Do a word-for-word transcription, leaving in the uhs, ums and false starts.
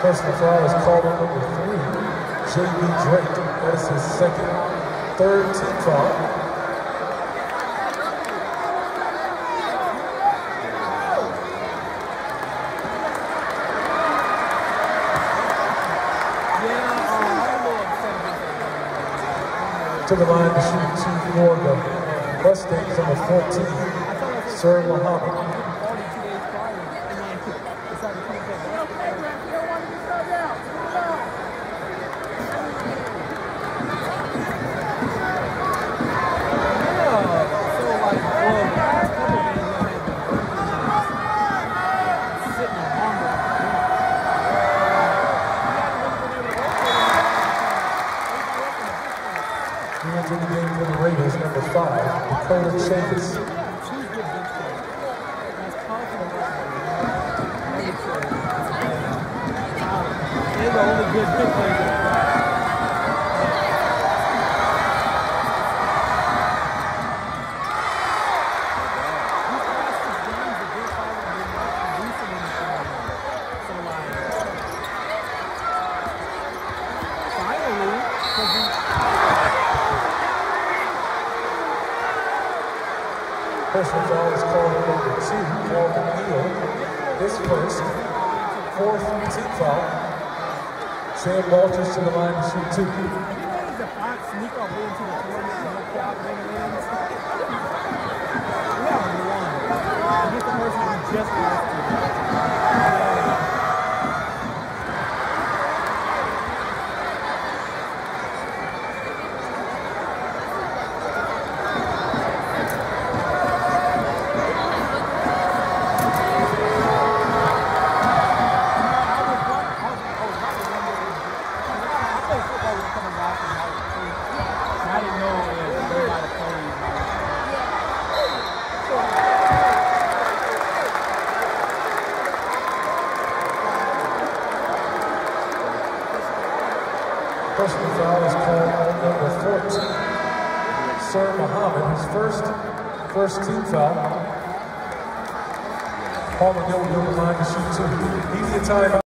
Personal foul is called on number three, J B Drake. That is his second, third team foul. To the line to shoot two for the Mustangs, number fourteen, Sir Muhammad. He entered the game for the Raiders, number five, Dakota Chavis. They're the only good pick players. Personal foul is called on number two, Calvin Neal. His first, fourth team foul. Sam Walters to the line to shoot two. Personal foul is called on number fourteen, Sir Muhammad, his first, first team foul. Palmer Gill will go to the line to shoot two. Media timeout.